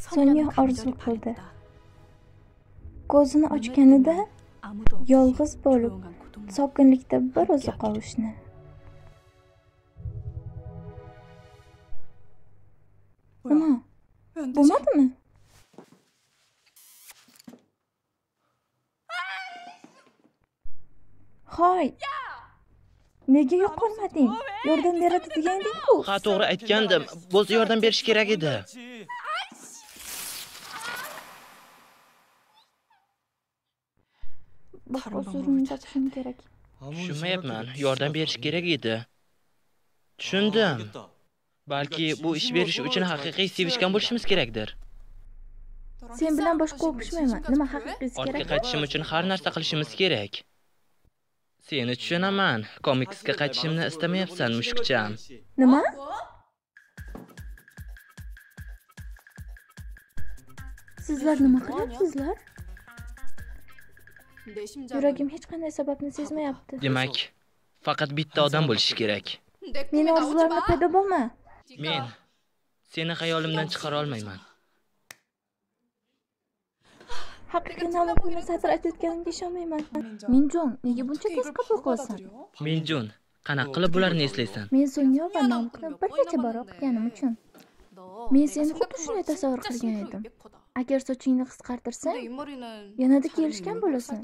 Sonya orzu qildi. Ko'zini ochganida yolg'iz bo'lib, sokinlikda bir o'zi qovushni. Nima? Bo'lmadimi? Hoy. Nega yo'qolmading? Yordam beradi deganding-ku. Ha, to'g'ri aytgandim. Bo'lsa yordam berish kerak edi. Boshqa usulni topishim kerak. Tushunmayapman. Yordam berish kerak edi. Tushundim. Balki bu ish berish uchun haqiqiy sevishgan bo'lishimiz kerakdir. Sen bilan boshqa o'pishmayman. Nima haqiqiysi kerak? Ortga qaytishim uchun har narsa qilishimiz kerak. Seni tushunaman. Komiksga qaytishimni istamayapsan, mushukcham. Nima? Sizlar nima qilyapsizlar? Yuragim hech qanday sababni sezmayapti. Demak, faqat bitta odam bo'lishi kerak. Meni orzularimni paydo bo'lma. Men seni xayolimdan chiqara olmayman. Haqiqiy nomimni satr aytayotganimga ishonmayman. Minjun, nega buncha tez qabul qilasan? Minjun, qanaqa qilib bularni eslaysan? Men Sonya va nomimni bir necha bor o'qiganim uchun. Men seni xuddi shunday tasavvur qilgan edim. Agar sochingni qisqartirsang, yanada kelishgan bo'lasan.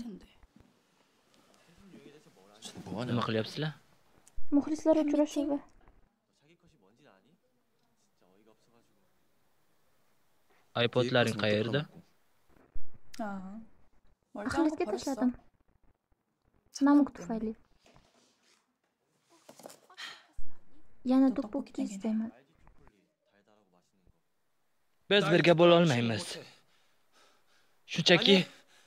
Nima qilyapsizlar? Muxlislar uchrashuvi. iPodlaring qayerda? Axlatga tashladim. Namuk tufayli. Yana to'pokka istayman. Biz birga bo'la olmaymiz. Shunchaki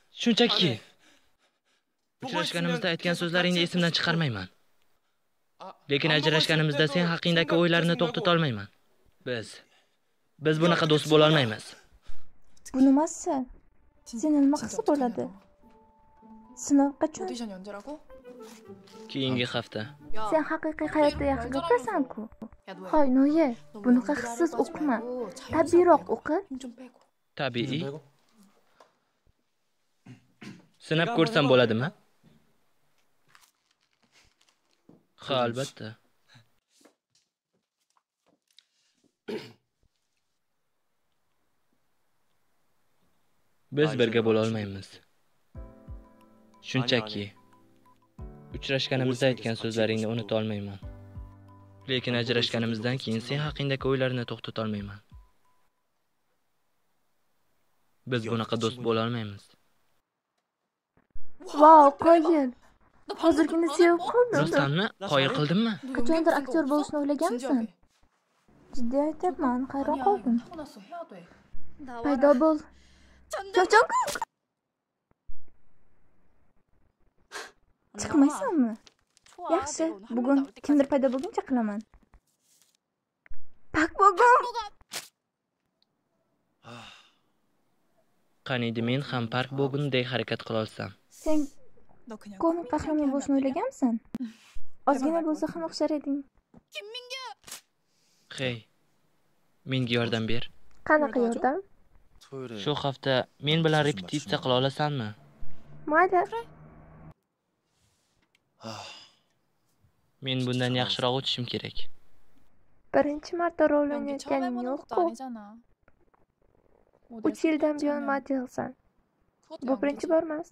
uchrashganimizda aytgan so'zlaringni esimdan chiqarmayman. Lekin ajrashganimizda sen haqingdagi o'ylarini to'xtata olmayman. Biz bunaqa do'st bo'la olmaymiz. Bu nimasi? Seni nima qilsa bo'ladi? Sinov qachon? Keyingi hafta. Sen haqiqiy hayotda yaxshi gapirasan-ku. Hoy, Noye, bunaqa hissiz o'qima. Tabiiyroq o'qi. Tabiiy. Sinab ko'rsam bo'ladimi? Ha, albatta. Biz birga bo'la olmaymiz. Shunchaki uchrashganimizda aytgan so'zlaringni unuta olmayman. Lekin ajrashganimizdan keyin sen haqingdagi o'ylarini to'xtata olmayman. Biz bunaqa do'st bo'la olmaymiz. Vau, qoyil. Hozirgina sevib qoldim. Rostdanmi? Qoyil qildimmi? Qachondir aktyor bo'lishni o'ylaganmisan? Jiddiy aytyapman, hayron qoldim. Paydo bo'l. Cho'choq. Chiqmaysanmi? Yaxshi, bugun kimdir paydo bo'lguncha qilaman. Pak bo'g'im. Qaniydi men ham park bo'g'indek harakat qila olsam. Sen komik qahramon bo'lishni o'ylaganmisan? Ozgina bo'lsa ham o'xshar eding. Hey, menga yordam ber. Qanaqa yordam? Shu hafta men bilan repetitsiya qila olasanmi? Mayli. Men bundan yaxshiroq o'tishim kerak. Birinchi marta rol o'ynayotganing yo'q-ku. 3 yildan buyon modelsan. Bu birinchi bor emas.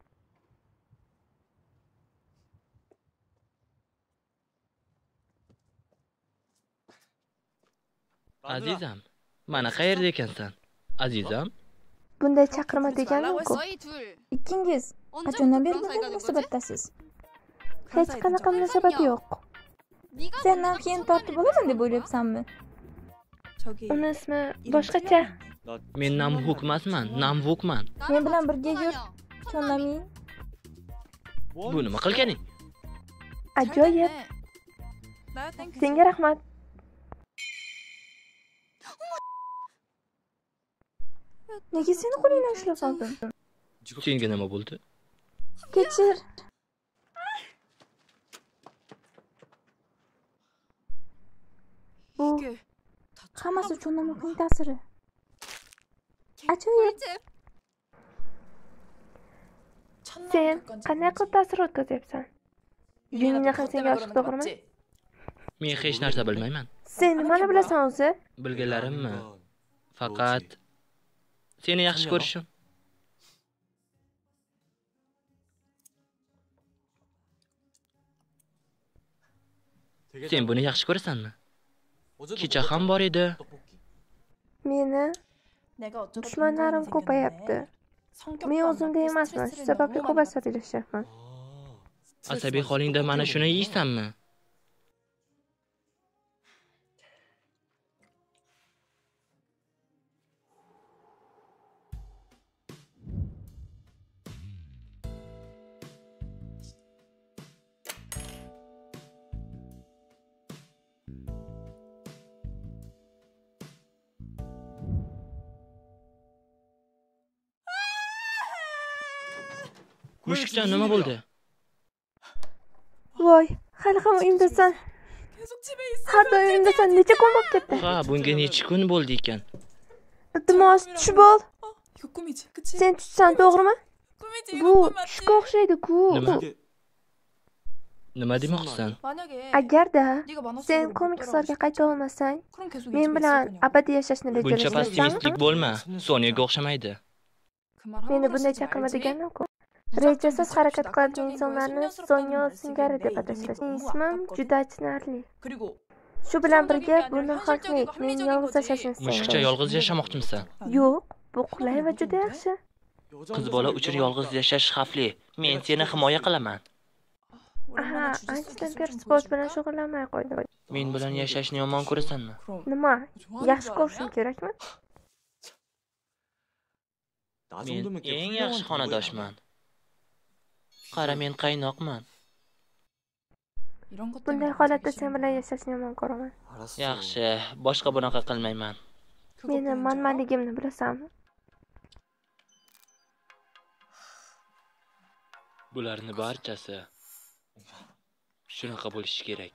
Azizam, mana qayerda ekansan? Azizam? Bunday chaqirma deganim-ku. Ikkingiz qachondan beri bunday munosabatdasiz? Hech qanaqa munosabati yo'q. Sendan keyin tortib olaman deb o'ylayapsanmi? Uni ismi boshqacha. Men Namvuk emasman, Namvukman. Men bilan birga yur, Chonamin. Bu nima qilganing? Ajoyib. Senga rahmat. Nega seni qo'lingdan ushlab oldim? Senga nima bo'ldi? Kechir. Bu hammasi uchun Namukning ta'siri. Ajoyib. Sen qanday qilib ta'sir o'tkazyapsan? Yungina ham senga oshiq, to'g'rimi? Men hech narsa bilmayman. Sen nimani bilasan o'zi? Bilganlarimmi? Faqat seni yaxshi ko'rishim. Sen buni yaxshi ko'rasanmi? Kecha ham bor edi. Meni dushmanlarim ko'payapti. Men o'zimda emasman, shu sababli ko'p asabiylashyapman. Asabiy holingda mana shuni yeysanmi? Mushukcha, nima bo'ldi? Voy, hali ham uyimdasan. Har doim uyimdasan, necha kun bo'lib ketdi? Ha, bunga necha kun bo'ldi ekan? Iltimos, tushib ol. Sen tushsan, to'g'rimi? Bu tushga o'xshaydi-ku. Nima demoqchisan? Agarda sen komikslarga qayta olmasang, men bilan abadiy yashashni Buncha rejalashtirsanmi? pessimistlik bo'lma. Sonyaga o'xshamaydi. Meni bunday chaqirma deganim-ku. Rejasiz harakat qiladigan insonlarni Sonya singari deb atashadi. Ismim juda achinarli. Shu bilan birga bu nohaqlik. Men yolg'iz yashashni Mushukcha, istayman. yolg'iz yashamoqchimisan? Yo'q, bu qulay va juda yaxshi. Qiz bola uchun yolg'iz yashash xavfli. Men seni himoya qilaman. Aha, anchadan beri sport bilan shug'ullanmay qo'ydim. Men bilan yashashni yomon ko'rasanmi? Nima? Yaxshi ko'rishim kerakmi? Men eng yaxshi xonadoshman. Qara, men qaynoqman. Bunday holatda sen bilan yashashni yomon ko'raman. Yaxshi, boshqa bunaqa qilmayman. Meni manmanligimni bilasanmi? Bularni barchasi shunaqa bo'lishi kerak.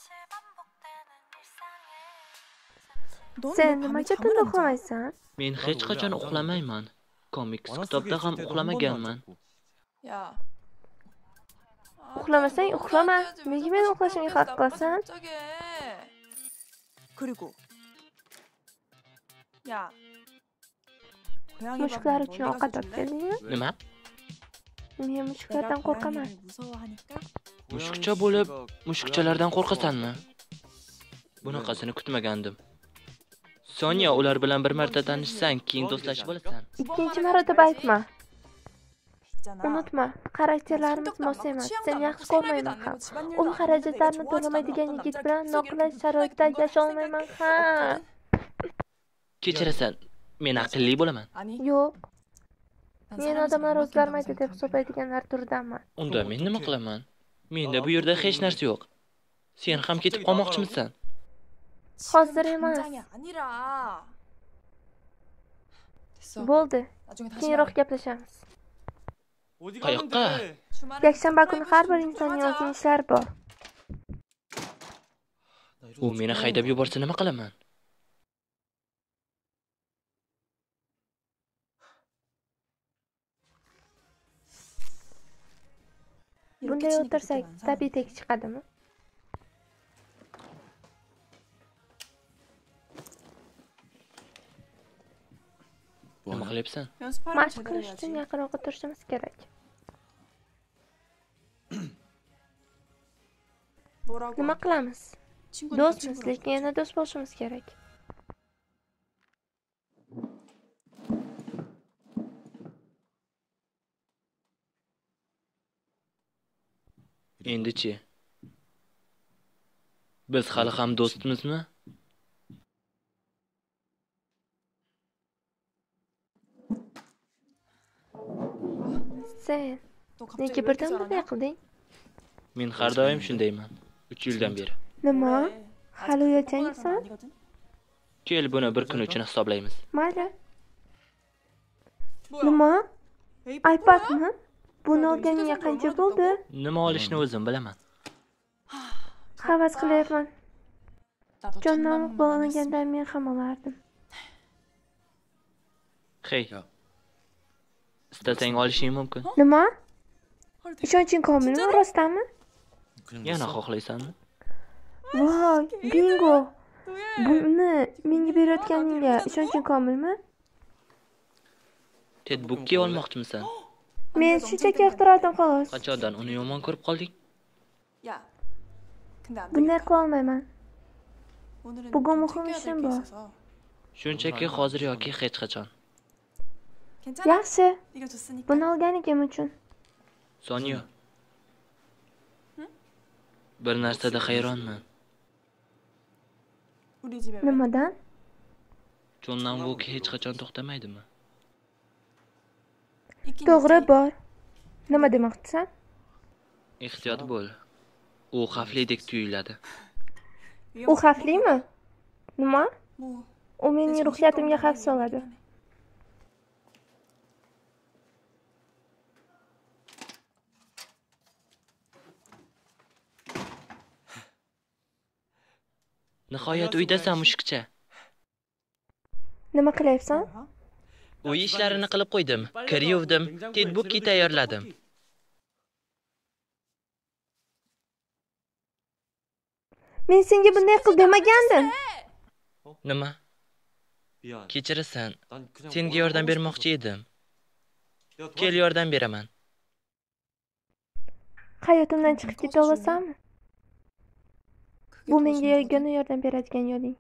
Sen nimaga tunda uxlamaysan? Men hech qachon uxlamayman. Komiks kitobda ham uxlamaganman. Uxlamasang uxlama. Nega meni uxlashimga haq qilasan? Mushuklar uchun ovqat olib keldingmi? Nima? Men mushuklardan qo'rqaman. Mushukcha bo'lib, mushukchalardan qo'rqasanmi? Bunaqasini kutmagandim. Sonya, ular bilan bir marta tanishsang, keyin do'stlashib olasan. Ikkinchi marotaba aytma. Unutma, xarakterlarimiz mos emas. Sen yaxshi ko'rmayman ham. U xarajatlarni to'lamaydigan yigit bilan noqulay sharoitda yasha olmayman ham. Kechirasan, men aqlli bo'laman. Yo'q. Men odamlar o'zgarmaydi deb hisoblaydiganlar turidanman. Unda men nima qilaman? Menda bu yerda hech narsa yo'q. Sen ham ketib qolmoqchimisan? Hozir emas. Bo'ldi. Keyinroq gaplashamiz. Qayoqqa? Yakshanba kuni har bir insonning o'zining ishlari bor. U meni haydab yuborsa nima qilaman? Bunday o'tirsak, tabiiy tek chiqadimi? Nima qilyapsan? Mashq qilish uchun yaqinroq o'tirishimiz kerak. Nima qilamiz? Do'stmiz, lekin yana do'st bo'lishimiz kerak. Endi-chi? Biz hali ham do'stmizmi? Sen nega birdan bunday qilding? Men har doim shundayman. 3 yildan beri. Nima? Hali uyatchangsan? Kel, buni bir kun uchun hisoblaymiz. Mayli. Nima? iPadmi? Buni olganiga qancha bo'ldi? Nima olishni o'zim bilaman. Havas qilyapman. Jonnomlik bo'lgandan men ham olardim. Hey, istasang olishing mumkin. Nima? Ishonching komilmi, rostdanmi? Yana xohlaysanmi? Voy, bingo. Buni menga berayotganingga ishonching komilmi? Tedbukki olmoqchimisan? Men shunchaki yoqtirardim xolos. Qachondan uni yomon ko'rib qolding? Bunday qila olmayman. Bugun muhim ishim bor. Shunchaki hozir yoki hech qachon. Yaxshi. Buni olganligim uchun. Sonya. Bir narsada hayronman. Nimadan? Chonnambuk hech qachon to'xtamaydimi? To'g'ri bor. Nima demoqchisan? Ehtiyot bo'l. U xavflidek tuyuladi. U xavflimi? Nima? U mening ruhiyatimga xavf soladi. Nihoyat uydasan, mushukcha. Nima qilyapsan? Uy ishlarini qilib qo'ydim. Kir yuvdim, tedbukki tayyorladim. Men senga bunday qil demagandim. Nima? Kechirasan. Senga yordam bermoqchi edim. Kel, yordam beraman. Hayotimdan chiqib keta olasanmi? Bu menga yagona yordam beradigan yo'ling.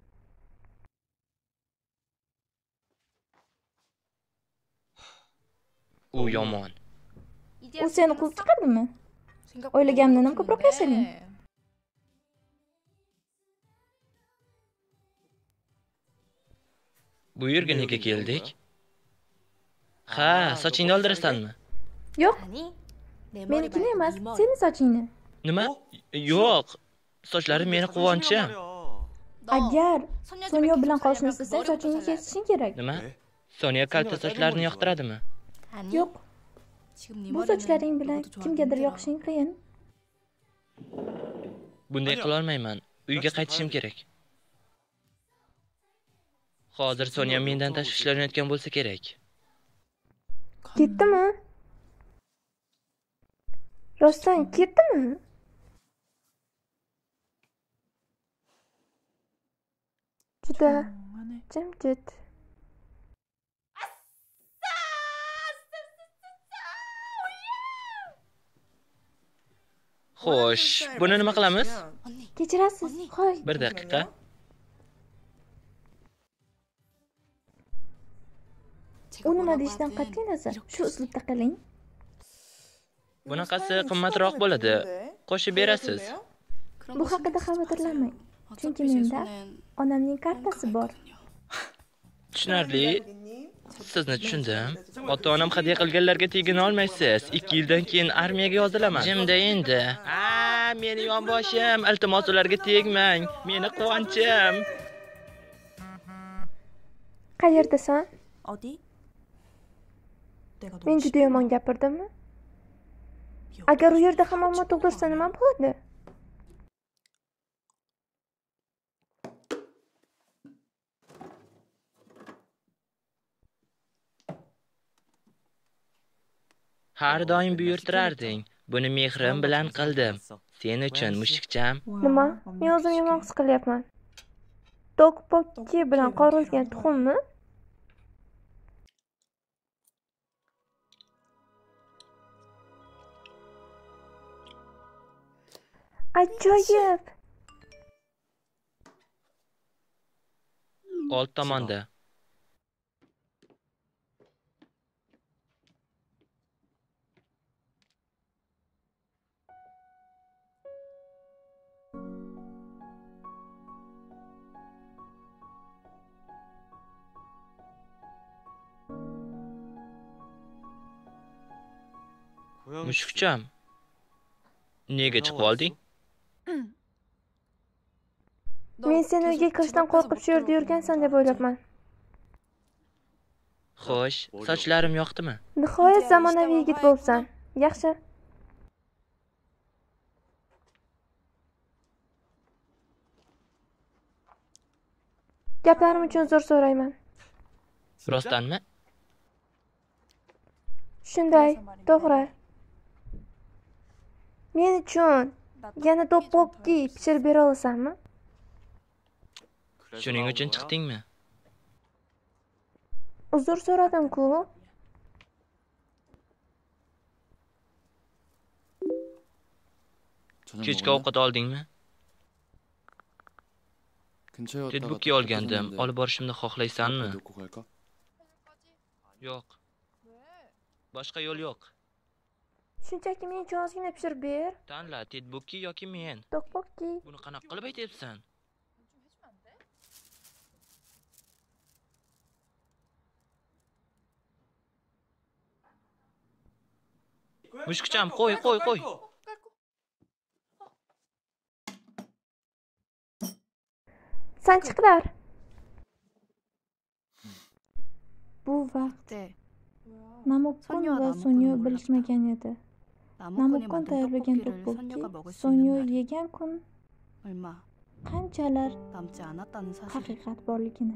U yomon. U seni quvib chiqardimi? O'ylaganimdan ham ko'proq yashading. Bu yerga nega keldik? Ha, sochingni oldirasanmi? Yo'q. Menikini emas, seni sochingni. Nima? Yo'q. Sochlarim meni quvonchim. Agar Sonya bilan qolishni istasang, sochingni kesishing kerak. Nima? Sonya kalta sochlarni yoqtiradimi? Yo'q. Bu sochlaring bilan kimgadir yoqishing qiyin. Bunday qila olmayman. Uyga qaytishim kerak. Hozir Sonya mendan tashvishlanayotgan bo'lsa kerak. Ketdimi? Rostdan ketdimi? Juda jimjit. Xo'sh, buni nima qilamiz? Kechirasiz. Qo'y. Bir daqiqa. U nima deyishdan qat'iy nazar, shu uslubda qiling. Bunaqasi qimmatroq bo'ladi. Qo'shib berasiz. Bu haqida xavotirlanmang. Chunki menda onamning kartasi bor. Tushunarli. Sizni tushundim. Ota-onam hadya qilganlarga tegina olmaysiz. 2 yildan keyin armiyaga yozilaman. Jimda endi. Meni yonboshim, iltimos ularga tegmang. Meni quvonchim. Qayerdasan? Men juda yomon gapirdimmi? Agar u yerda hammomma tug'dirsa nima bo'ladi? Har doim buyurtirarding. Buni mehrim bilan qildim. Sen uchun, mushukcham. Nima? Men o'zim yomon his qilyapman. Dokpokki bilan qorilgan tuxummi? Ajoyib. Old tomonda. Mushukcham. Nega chiqib olding? Men seni uyga kirishdan qo'rqib shu yerda yurgansan deb o'ylabman. Xo'sh, sochlarim yoqdimi? Nihoyat zamonaviy yigit bo'lsan. Yaxshi. Gaplarim uchun uzr so'rayman. Rostdanmi? Shunday, to'g'ri. Men uchun yana to'ppoqki pishirib bera olasanmi? Shuning uchun chiqdingmi? Uzr so'radim-ku. Kechki ovqat oldingmi? Netbookga olgandim. Olib borishimni xohlaysanmi? Yo'q. Boshqa yo'l yo'q. Shunchaki men uchun ozgina pishirib ber. Tanla, netbookki yoki men. To'ppoqki. Buni qanaqa qilib aytyapsan? Mushukcham, qo'y. Sanchiqlar. Bu vaqt Namokkon va Sonyo bilishmagan edi. Namokkon tayyorlagan to'ppoqki Sonyo yegan kun qanchalar haqiqat borligini.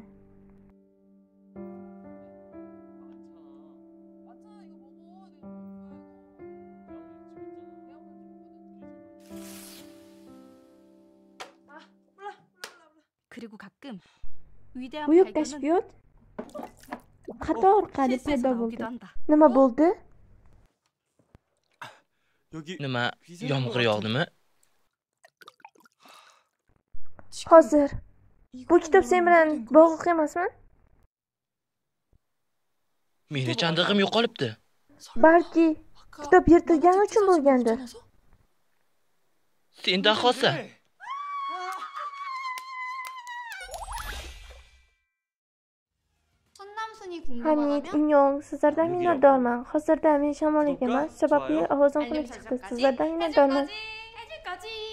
그리고 가끔 위대한 Buyuk 발견은 kashfiyot xato orqali 실수에서 paydo 나오기도 bo'ldi. 한다. Nima bo'ldi? Nima, yomg'ir yog'dimi? Hozir. Bu kitob sen bilan bog'liq emasmi? Meni chandig'im yo'qolibdi. Balki kitob yirtilgani uchun bo'lgandir. Sen dahosa. Hamid, Inyong, sizlardan minnatdorman. Hozirda men shamollik emas, sababli ovozim xunuk chiqdi. Sizlardan minnatdorman. 해줄 거지.